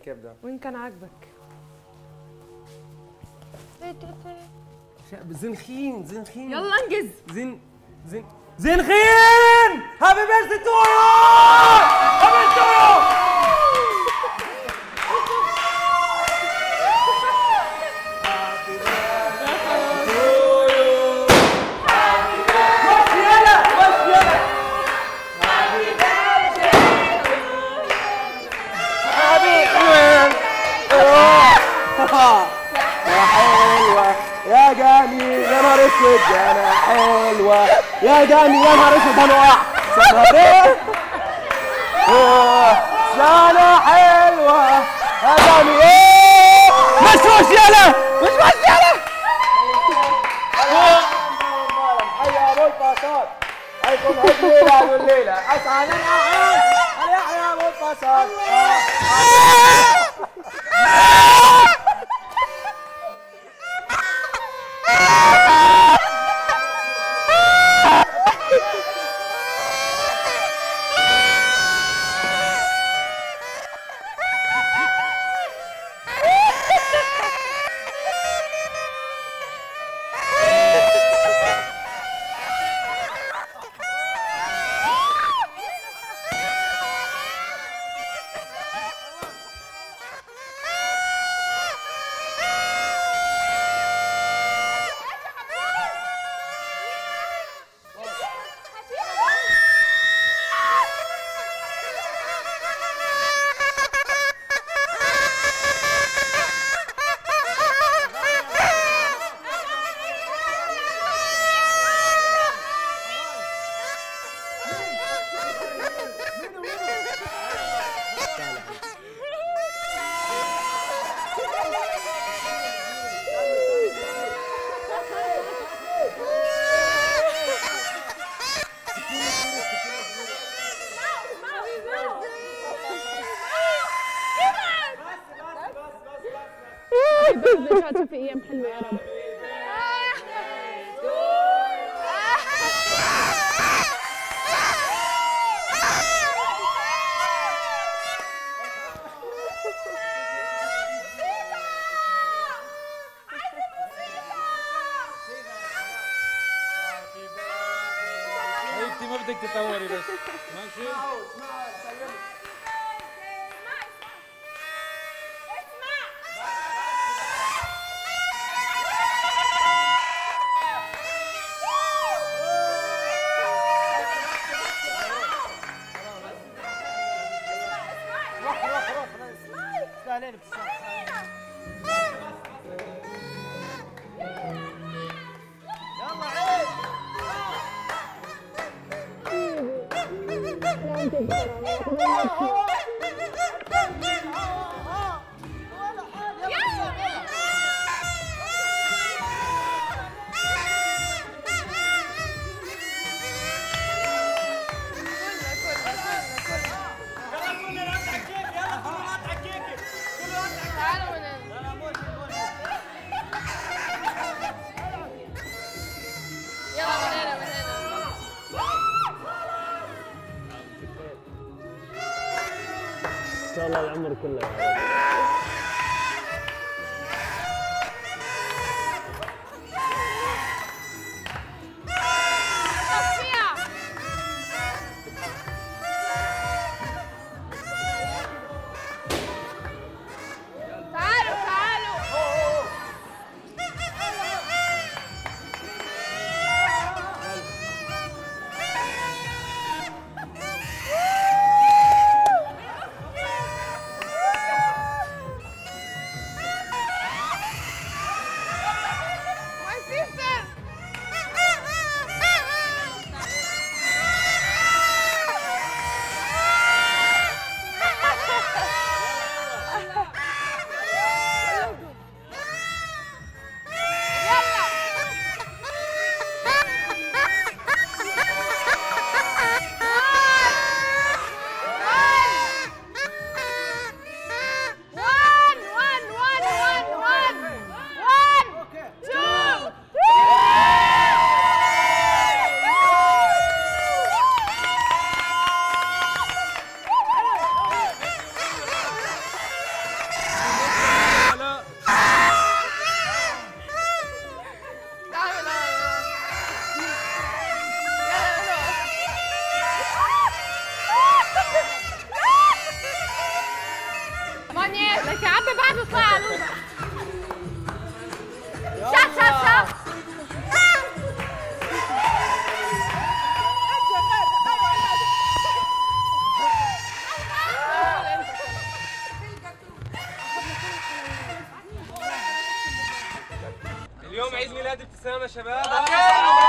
الكبده. وين كان عاجبك؟ زنخين زنخين. يلا انجز. زنخين. هابي بيرثدي تو يو. هابي تو يو. يا جميل يا نهار اسود انا حلوه يا جميل يا نهار اسود انا وقع سنه حلوه يا جميل مش يلا مش يلا حي ابو البساط هيكون عيد الليله اسعد الاعياد يحيى ابو البساط تشوفي ايام حلوه يا رب. حبيبتي ما بدك تطوري بس ماشي. ان شاء الله العمر كله. السلامة يا شباب.